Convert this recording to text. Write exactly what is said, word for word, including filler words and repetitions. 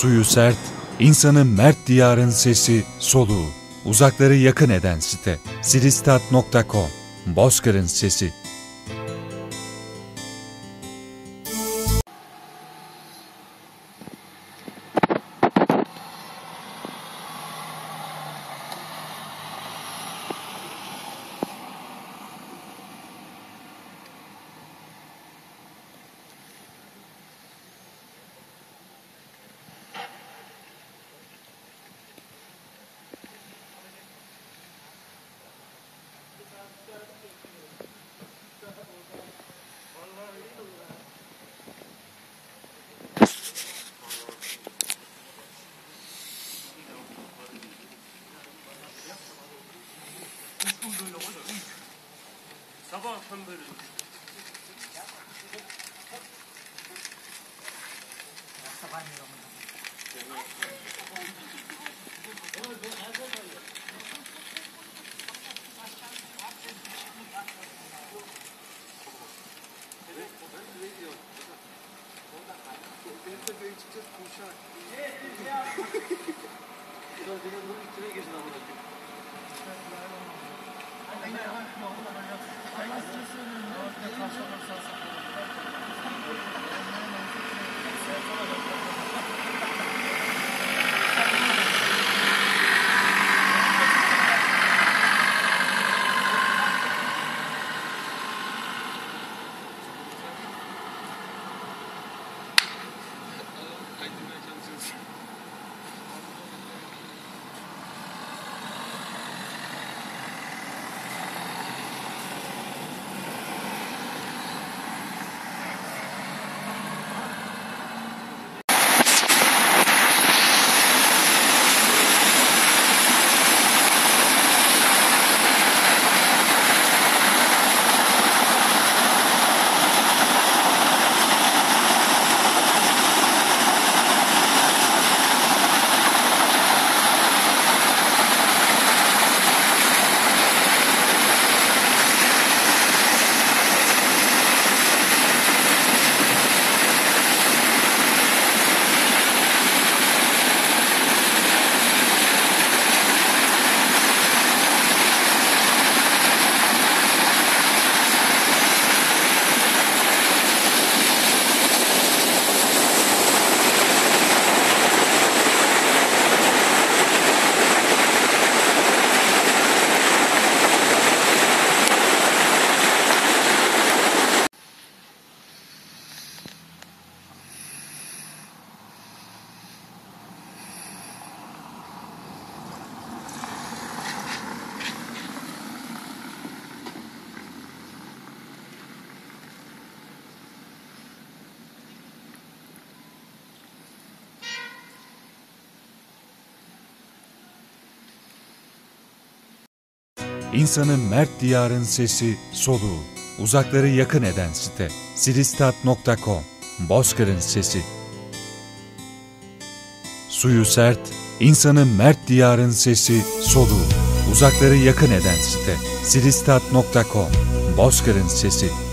Suyu sert, insanı mert diyarın sesi, soluğu. Uzakları yakın eden site. Silistat nokta com. Bozkır'ın sesi. Sabah akşam böyle. İnsanı mert diyarın sesi, soluğu. Uzakları yakın eden site. Silistat nokta com. Bozkır'ın sesi. Suyu sert, insanı mert diyarın sesi, soluğu. Uzakları yakın eden site. Silistat nokta com. Bozkır'ın sesi.